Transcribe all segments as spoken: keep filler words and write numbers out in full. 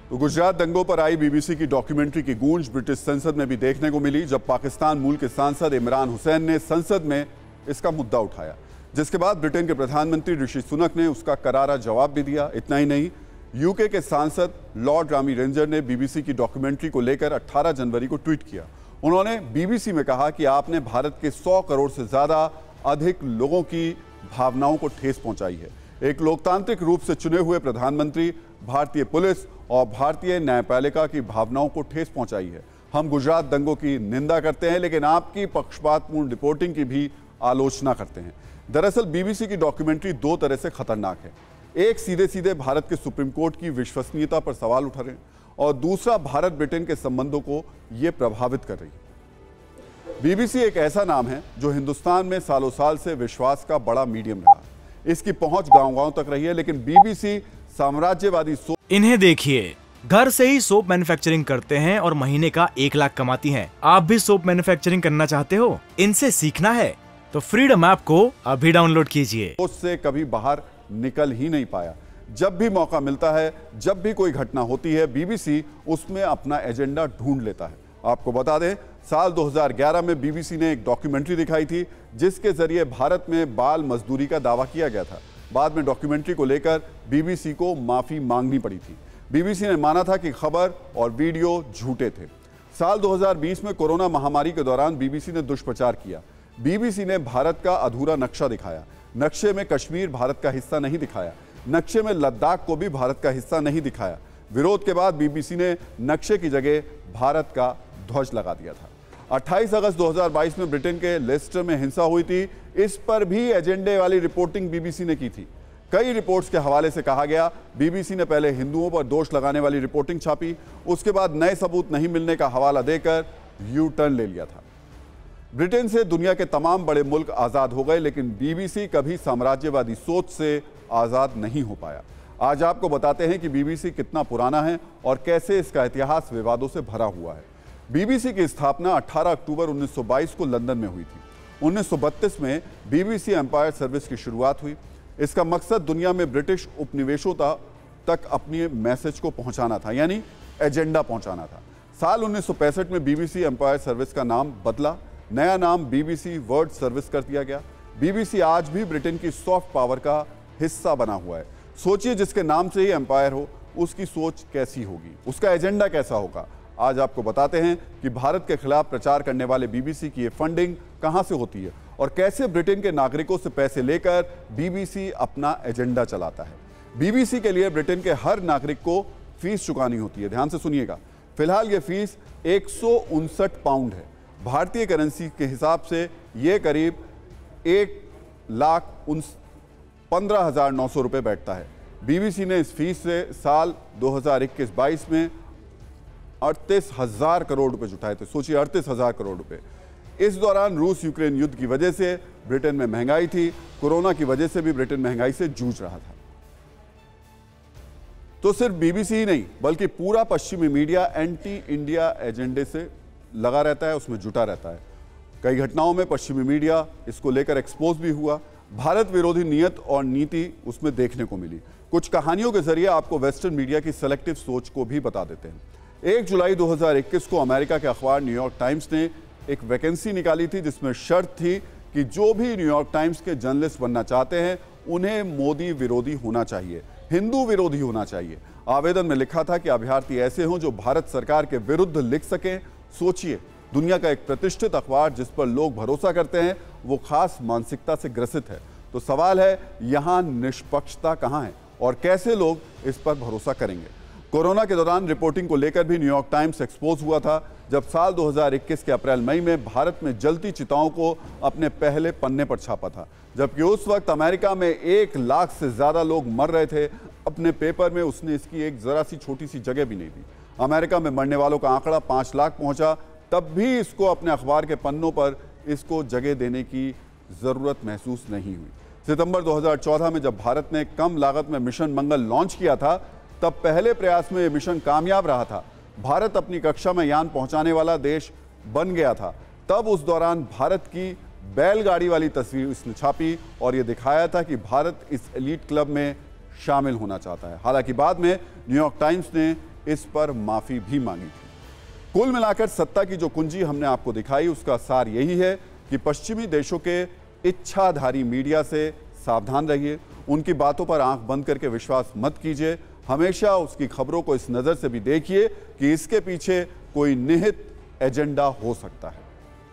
तो गुजरात दंगों पर आई बीबीसी की डॉक्यूमेंट्री की गूंज ब्रिटिश संसद में भी देखने को मिली, जब पाकिस्तान मूल के सांसद इमरान हुसैन ने संसद में इसका मुद्दा उठाया, जिसके बाद ब्रिटेन के प्रधानमंत्री ऋषि सुनक ने उसका करारा जवाब भी दिया। इतना ही नहीं, यूके के सांसद लॉर्ड रामी रेंजर ने बीबीसी की डॉक्यूमेंट्री को लेकर अठारह जनवरी को ट्वीट किया। उन्होंने बीबीसी में कहा कि आपने भारत के सौ करोड़ से ज्यादा अधिक लोगों की भावनाओं को ठेस पहुंचाई है। एक लोकतांत्रिक रूप से चुने हुए प्रधानमंत्री भारतीय पुलिस और भारतीय न्यायपालिका की भावनाओं को ठेस पहुंचाई है। हम गुजरात दंगों की निंदा करते हैं, लेकिन आपकी पक्षपातपूर्ण रिपोर्टिंग की भी आलोचना करते हैं। दरअसल बीबीसी की डॉक्यूमेंट्री दो तरह से खतरनाक है। एक सीधे सीधे भारत के सुप्रीम कोर्ट की विश्वसनीयता पर सवाल उठा रहे हैं और दूसरा भारत ब्रिटेन के संबंधों को यह प्रभावित कर रही है। बीबीसी एक ऐसा नाम है जो हिंदुस्तान में सालों साल से विश्वास का बड़ा मीडियम रहा है। इसकी पहुंच गांव-गांव तक रही है, लेकिन बीबीसी साम्राज्यवादी सोच। इन्हें देखिए, घर से ही सोप मैन्युफैक्चरिंग करते हैं और महीने का एक लाख कमाती हैं। आप भी सोप मैन्युफैक्चरिंग करना चाहते हो? इनसे सीखना है तो फ्रीडम ऐप को अभी डाउनलोड कीजिए। उससे कभी बाहर निकल ही नहीं पाया। जब भी मौका मिलता है, जब भी कोई घटना होती है, बीबीसी उसमें अपना एजेंडा ढूंढ लेता है। आपको बता दें, साल दो हज़ार ग्यारह में बीबीसी ने एक डॉक्यूमेंट्री दिखाई थी, जिसके जरिए भारत में बाल मजदूरी का दावा किया गया था। बाद में डॉक्यूमेंट्री को लेकर बीबीसी को माफी मांगनी पड़ी थी। बीबीसी ने माना था कि खबर और वीडियो झूठे थे। साल दो हज़ार बीस में कोरोना महामारी के दौरान बीबीसी ने दुष्प्रचार किया। बीबीसी ने भारत का अधूरा नक्शा दिखाया। नक्शे में कश्मीर भारत का हिस्सा नहीं दिखाया। नक्शे में लद्दाख को भी भारत का हिस्सा नहीं दिखाया। विरोध के बाद बीबीसी ने नक्शे की जगह भारत का ध्वज लगा दिया था। अट्ठाईस अगस्त दो हज़ार बाईस में ब्रिटेन के लेस्टर में हिंसा हुई थी। इस पर भी एजेंडे वाली रिपोर्टिंग बीबीसी ने की थी। कई रिपोर्ट्स के हवाले से कहा गया, बीबीसी ने पहले हिंदुओं पर दोष लगाने वाली रिपोर्टिंग छापी, उसके बाद नए सबूत नहीं मिलने का हवाला देकर यू टर्न ले लिया था। ब्रिटेन से दुनिया के तमाम बड़े मुल्क आजाद हो गए, लेकिन बीबीसी कभी साम्राज्यवादी सोच से आजाद नहीं हो पाया। आज आपको बताते हैं कि बीबीसी कितना पुराना है और कैसे इसका इतिहास विवादों से भरा हुआ है। बीबीसी की स्थापना अठारह अक्टूबर उन्नीस सौ बाईस को लंदन में हुई थी। उन्नीस सौ बत्तीस में बीबीसी एम्पायर सर्विस की शुरुआत हुई। इसका मकसद दुनिया में ब्रिटिश उपनिवेशों तक अपनी मैसेज को पहुंचाना था, यानी एजेंडा पहुंचाना था। साल उन्नीस सौ पैंसठ में बीबीसी एम्पायर सर्विस का नाम बदला, नया नाम बीबीसी वर्ल्ड सर्विस कर दिया गया। बीबीसी आज भी ब्रिटेन की सॉफ्ट पावर का हिस्सा बना हुआ है। सोचिए, जिसके नाम से ही एम्पायर हो, उसकी सोच कैसी होगी, उसका एजेंडा कैसा होगा। आज आपको बताते हैं कि भारत के खिलाफ प्रचार करने वाले बीबीसी की ये फंडिंग कहां से होती है और कैसे ब्रिटेन के नागरिकों से पैसे लेकर बीबीसी अपना एजेंडा चलाता है। बीबीसी के लिए ब्रिटेन के हर नागरिक को फीस चुकानी होती है। ध्यान से सुनिएगा, फिलहाल ये फीस एक सौ उनसठ पाउंड है। भारतीय करेंसी के हिसाब से ये करीब एक लाख पंद्रह हजार नौ सौ रुपये बैठता है। बीबीसी ने इस फीस से साल दो हज़ार इक्कीस बाईस में अड़तीस हजार करोड़ रुपए जुटाए थे। सोचिए, अड़तीस हजार करोड़ रुपए। इस दौरान रूस यूक्रेन युद्ध की वजह से ब्रिटेन में महंगाई थी, कोरोना की वजह से भी ब्रिटेन महंगाई से जूझ रहा था। तो सिर्फ बीबीसी ही नहीं, बल्कि पूरा पश्चिमी मीडिया एंटी इंडिया एजेंडे से लगा रहता है, उसमें जुटा रहता है। कई घटनाओं में पश्चिमी मीडिया इसको लेकर एक्सपोज भी हुआ। भारत विरोधी नियत और नीति उसमें देखने को मिली। कुछ कहानियों के जरिए आपको वेस्टर्न मीडिया की सेलेक्टिव सोच को भी बता देते हैं। एक जुलाई दो हज़ार इक्कीस को अमेरिका के अखबार न्यूयॉर्क टाइम्स ने एक वैकेंसी निकाली थी, जिसमें शर्त थी कि जो भी न्यूयॉर्क टाइम्स के जर्नलिस्ट बनना चाहते हैं, उन्हें मोदी विरोधी होना चाहिए, हिंदू विरोधी होना चाहिए। आवेदन में लिखा था कि अभ्यर्थी ऐसे हों जो भारत सरकार के विरुद्ध लिख सकें। सोचिए, दुनिया का एक प्रतिष्ठित अखबार जिस पर लोग भरोसा करते हैं, वो खास मानसिकता से ग्रसित है। तो सवाल है, यहां निष्पक्षता कहां है और कैसे लोग इस पर भरोसा करेंगे। कोरोना के दौरान रिपोर्टिंग को लेकर भी न्यूयॉर्क टाइम्स एक्सपोज हुआ था, जब साल दो हज़ार इक्कीस के अप्रैल मई में भारत में जलती चिताओं को अपने पहले पन्ने पर छापा था। जबकि उस वक्त अमेरिका में एक लाख से ज्यादा लोग मर रहे थे, अपने पेपर में उसने इसकी एक जरा सी छोटी सी जगह भी नहीं दी। अमेरिका में मरने वालों का आंकड़ा पांच लाख पहुंचा, तब भी इसको अपने अखबार के पन्नों पर इसको जगह देने की जरूरत महसूस नहीं हुई। सितंबर दो हज़ार चौदह में जब भारत ने कम लागत में मिशन मंगल लॉन्च किया था, तब पहले प्रयास में यह मिशन कामयाब रहा था। भारत अपनी कक्षा में यान पहुंचाने वाला देश बन गया था। तब उस दौरान भारत की बैलगाड़ी वाली तस्वीर इसने छापी और यह दिखाया था कि भारत इस एलीट क्लब में शामिल होना चाहता है। हालांकि बाद में न्यूयॉर्क टाइम्स ने इस पर माफी भी मांगी थी। कुल मिलाकर सत्ता की जो कुंजी हमने आपको दिखाई, उसका सार यही है कि पश्चिमी देशों के इच्छाधारी मीडिया से सावधान रहिए। उनकी बातों पर आंख बंद करके विश्वास मत कीजिए। हमेशा उसकी खबरों को इस नजर से भी देखिए कि इसके पीछे कोई निहित एजेंडा हो सकता है।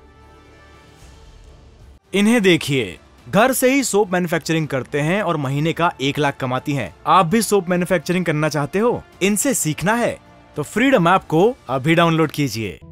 इन्हें देखिए, घर से ही सोप मैन्युफैक्चरिंग करते हैं और महीने का एक लाख कमाती हैं। आप भी सोप मैन्युफैक्चरिंग करना चाहते हो? इनसे सीखना है तो फ्रीडम ऐप को अभी डाउनलोड कीजिए।